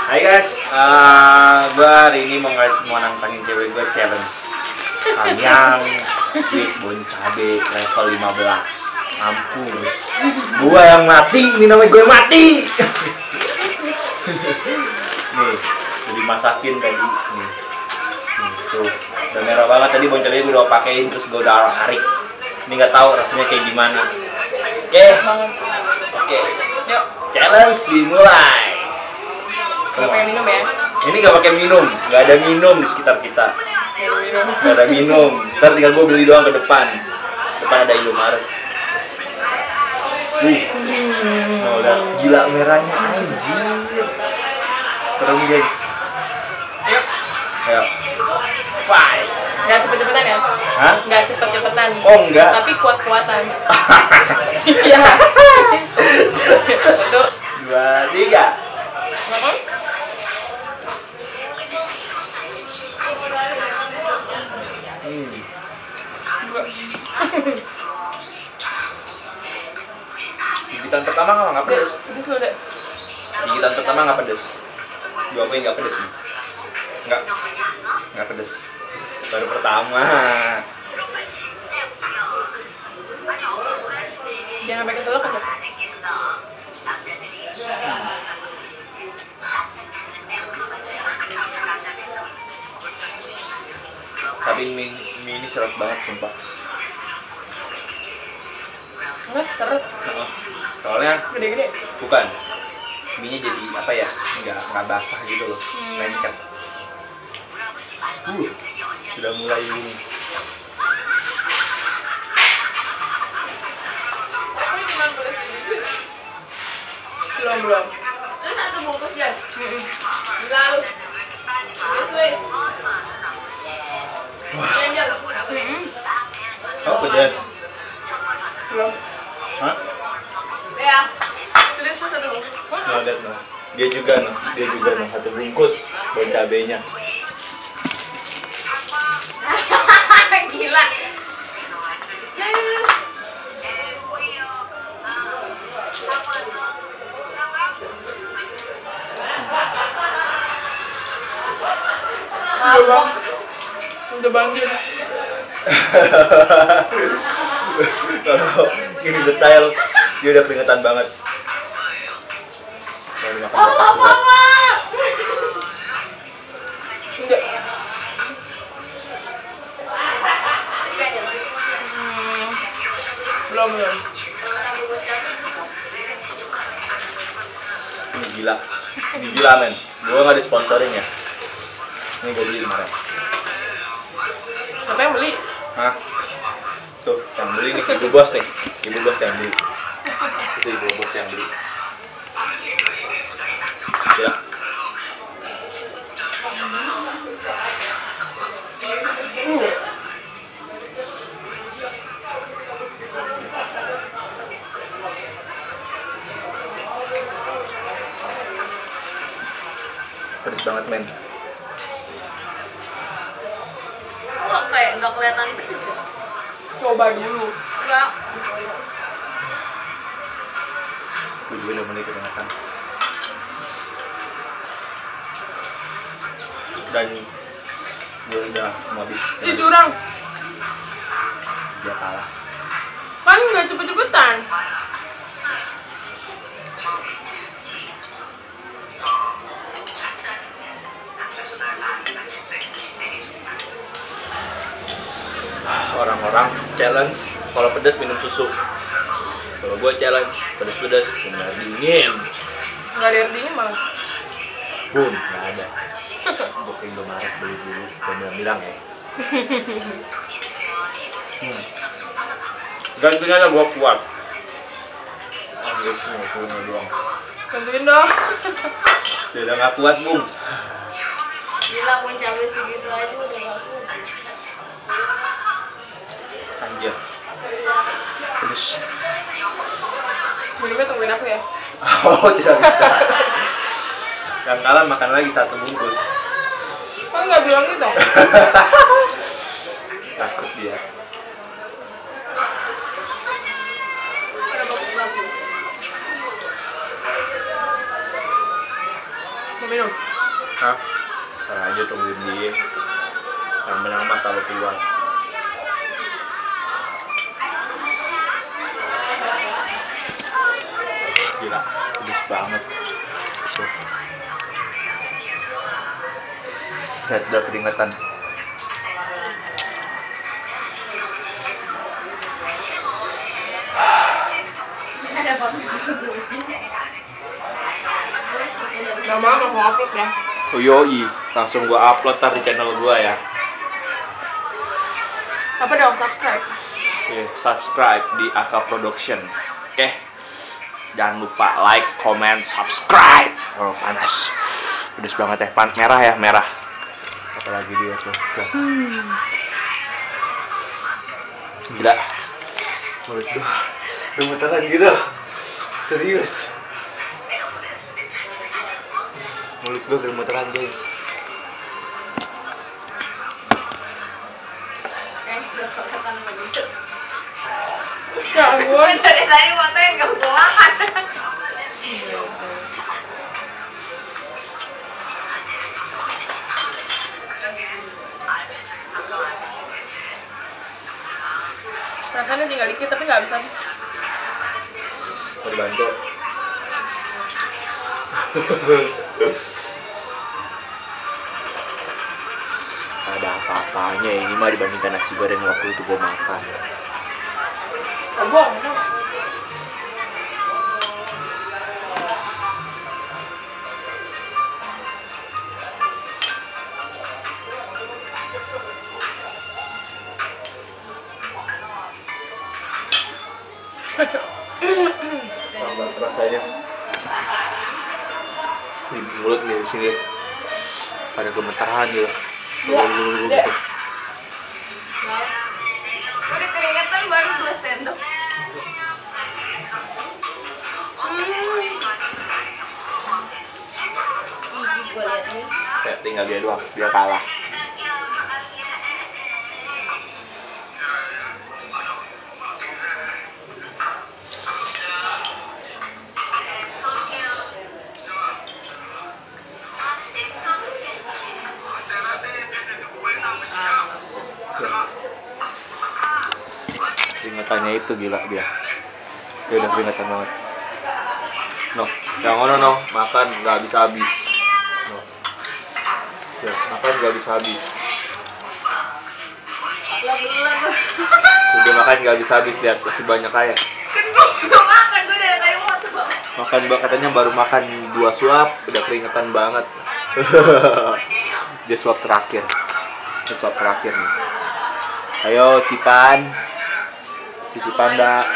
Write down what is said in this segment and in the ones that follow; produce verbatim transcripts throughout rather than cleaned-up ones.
Hai guys, uh, gue hari ini mau, mau nantangin cewek gue challenge Samyang with bon cabe level lima belas. Mampus, gue yang mati, ini namanya gue yang mati. Nih, udah dimasakin tadi. Nih, nih tuh, udah merah banget tadi bon cabenya gue udah pakein terus gue udah arik. Ini nggak tahu rasanya kayak gimana. Oke, okay. Oke, okay. Yuk, challenge dimulai. Gak pakai minum ya? Ini gak pakai minum, gak ada minum di sekitar kita. Gak ada minum. Ntar tinggal gue beli doang ke depan. Depan ada Indomaret. Wih, mau lihat gila merahnya anjir. Serem guys. Yuk. Ayo. Five. Gak cepet-cepetan ya? Hah? Gak cepet-cepetan. Oh enggak. Tapi kuat-kuatan. Iya. Satu, dua, tiga. ngomong. Hmm. Gigitan pertama nggak nggak pedes. Udah sudah. Gigitan pertama nggak pedes. Gue akuin nggak pedes nih. Nggak, nggak pedes. Baru pertama. Jangan sampai keselak aja. Tapi mie, mie ini seret banget sumpah. Enggak, seret. Oh, soalnya Gede-gede. bukan mie-nya jadi apa ya, nggak nggak basah gitu loh, Hmm. lengket. Uh, sudah mulai ini. Belum, belum. Itu satu bungkus ya? Lalu sesuai. Yang jalan. Oh pedas. Belum. Hah? Ya. Tulis satu bungkus. Nah, lihat nah. Dia juga nah, dia juga nah satu bungkus bon cabenya. Gila. Ya, ya, ya. Belum. Udah banjir. Kalau ini detail, dia udah keringetan banget. Baru makan Oh, berapa surat. mama. Enggak. Hmm. Hmm. Belum, belum. Ini gila, ini gila men. Gue nggak disponsorin ya. Ini gue beli kemarin. Siapa yang beli? Hah? Tuh, yang beli nih, ibu bos nih. Ibu bos yang beli. Itu ibu bos yang beli. Ya. Uh. Pedes banget men. Kok kayak nggak kelihatan pedes ya? Coba dulu. Enggak. Gue juga udah mulai keringetan. Dan gue udah mau habis. Ih, curang. Dia kalah. Kan nggak cepet-cepetan. Orang-orang challenge kalau pedas minum susu. Kalau gue challenge pedas-pedas minum air dingin. Nggak ada air dingin malah. Boom, nggak ada. Gue ke Indomaret beli dulu, gue bilang-bilang ya. Hmm. Gantinya ada gue kuat. Ah, guys, mau punya doang. Bantuin dong. Dia udah nggak kuat, Bung. Gila pun cabai segitu aja udah nggak kuat. Anjir. Pedes. Minumnya tungguin aku ya. Oh, tidak bisa. Yang kalah makan lagi satu bungkus. Kan nggak bilang gitu. Takut dia. Ada bagus-bagus. Mau minum? Hah? Ntar aja tungguin dia. Yang menang mas selalu keluar. Gila, pedes banget. Tuh. Lihat udah keringetan. Lama-lama mau upload ya. Oh yoi, langsung gua upload tar di channel gua ya. Apa dong subscribe? Oke, subscribe di Aka Production. Oke. Jangan lupa like, comment, subscribe. Oh, panas. Pedes banget ya. Pan merah ya, merah. Apalagi dia tuh. Udah. Hmm. Gila. Mulut gua gemeteran gitu. Serius. Mulut gua gemeteran, guys. Eh, gak kelihatan bagus. Ya ampun. Dari tadi fotonya gak mau makan. Rasanya tinggal dikit tapi nggak habis-habis. Mau dibantu. Ada apa-apanya ini mah dibandingkan nasi goreng waktu itu gua makan. Oh, bohong, no. Banget rasanya. Di mulut nih di sini. Pada gemeteran gitu. Ya, Gitu. Dek. Udah keringetan baru dua sendok. Gigi gue liat nih. Kayak tinggal dia doang, dia kalah. Keringetannya itu gila dia. Dia udah keringetan banget. No, yang ono no, makan nggak habis-habis. No. Ya, makan nggak habis-habis. Lah berulang gue. Udah makan nggak habis-habis, lihat masih banyak kayak. Kan gue belum makan, gue dari tadi foto. Makan mbak katanya baru makan dua suap, udah keringetan banget. Dia suap terakhir. Dia suap terakhir nih. Ayo Cipan. Cici Panda.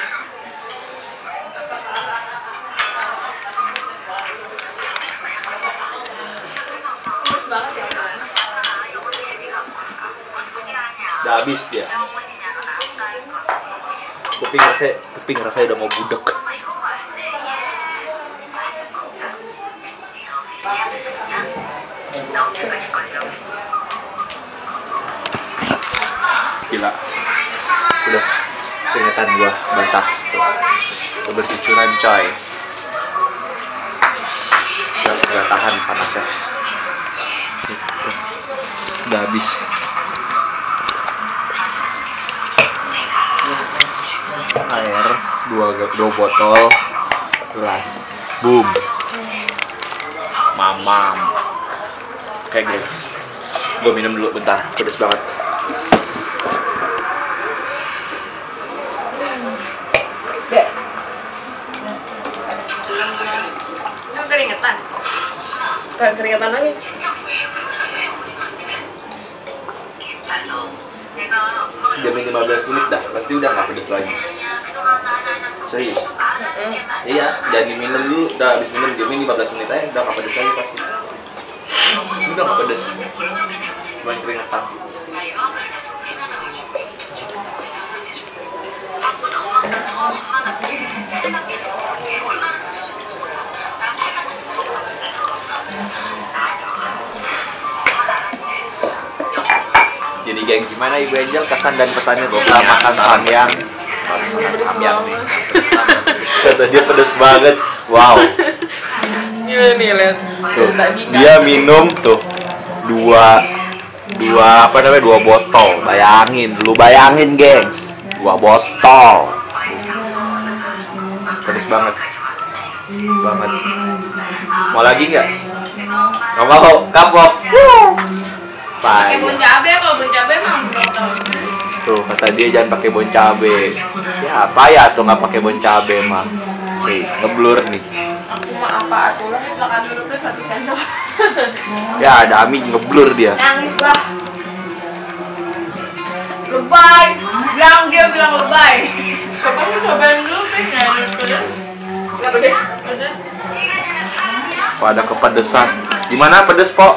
Terus banget ya kan? Udah habis dia. Kuping rasanya, kuping rasanya udah mau budek. Gila. Udah keringetan gua basah. Udah bercucuran coy. Udah nggak tahan panasnya. Udah habis. Air dua dua botol gelas. Boom. Mamam. Oke guys. Gua minum dulu bentar. Pedes banget. Dek. Lu keringetan? Kan keringetan lagi. Jamin lima belas menit dah, pasti udah nggak pedes lagi. Serius? Iya, jangan diminum dulu, udah habis minum jamin lima belas menit aja, udah nggak pedes lagi pasti. Ini udah nggak pedes, cuma keringetan. Jadi geng, gimana Ibu Angel kesan dan pesannya setelah makan samyang? Pedes Samyang nih. banget. Kata dia pedes banget. Wow. Ini Gila nih lihat. Tuh, Tadi dia kasih. minum tuh dua dua apa namanya dua botol. Bayangin, lu bayangin gengs, dua botol. Pedes banget, banget. Mau lagi nggak? Nggak mau, kapok. Pakai bon Payah. cabe, kalau bon cabe mah berapa? Tuh kata dia jangan pakai bon cabe. Ya apa ya tuh nggak pakai bon cabe mah. Nih ngeblur nih. Aku mah apa aku lah. Terus makan dulu tuh satu sendok. Ya ada Ami ngeblur dia. Nangis bah. Lebay. Bilang dia bilang lebay. Kapan lu cobain dulu pengen pedes? Enggak pedes. Pedes. Pada kepedesan. Gimana pedes po?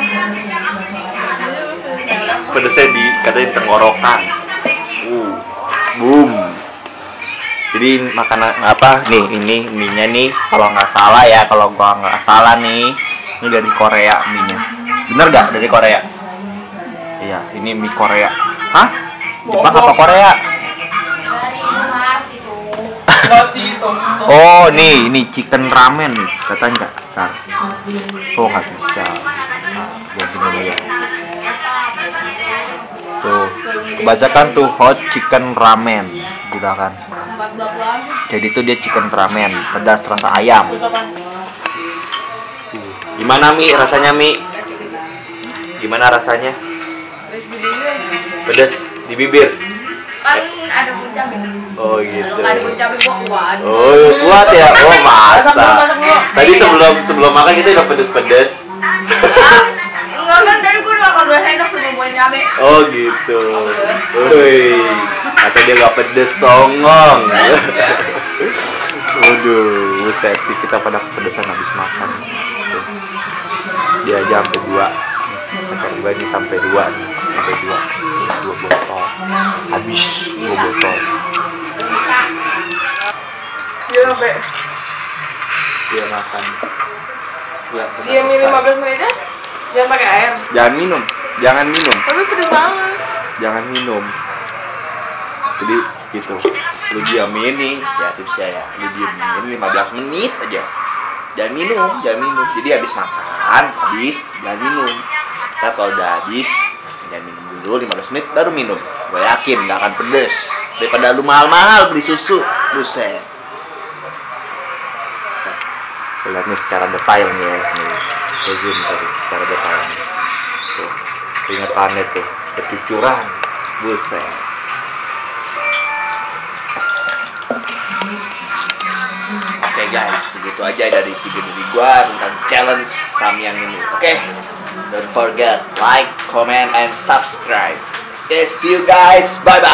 Pedesnya di katanya di tenggorokan. Uh, boom. Jadi makanan apa nih ini mie-nya nih kalau nggak salah ya kalau gua nggak salah nih ini dari Korea mie-nya. Bener nggak dari Korea? Iya ini mie Korea. Hah? Jepang apa Korea? Dari luar gitu. Enggak sih itu. Oh nih ini chicken ramen nih katanya. Ntar. Oh nggak bisa. Nah, ganti dulu ya. Tuh, bacakan tuh hot chicken ramen, gitu kan. Empat belas lagi. Jadi tuh dia chicken ramen, pedas rasa ayam. Itu apa? Gimana Mi rasanya Mi? Gimana rasanya? Terus di bibir. Pedas di bibir. Kan ada bon cabe. Oh Kalau gitu. nggak ada bon cabe gua kuat. Oh kuat ya, oh Masak dulu, masa. masak dulu. Tadi sebelum sebelum makan kita udah pedes-pedes. Ah, enggak kan dari gua udah makan dua sendok sebelum bon cabe. Oh gitu. Woi, kata dia gak pedes songong. Waduh, buset kita pada kepedesan habis makan. Tuh. Dia aja sampai dua. Makan gua ini sampai dua nih, sampai dua, dua botol. Habis dua botol. Bisa. Dia sampai Dia makan. Dia dia minum lima belas menitnya jangan pakai air. Jangan minum, jangan minum, Tapi pedes banget. jangan minum. Jadi gitu. Lu diamin nih, ya tipsnya ya. Lu diamin lima belas menit aja. Jangan minum, jangan minum. Jadi habis makan, habis jangan minum. Ntar kalau udah habis, jangan minum dulu lima belas menit baru minum. Gue yakin nggak akan pedes. Daripada lu mahal-mahal beli susu, buset. Nah, lihat nih secara detail nih ya. Nih, gue zoom tadi secara detail. Tuh, keringetannya tuh bercucuran, buset. Oke guys, segitu aja dari video dari gua tentang challenge Samyang ini. Oke, don't forget like, comment, and subscribe. Okay, see you guys. Bye bye.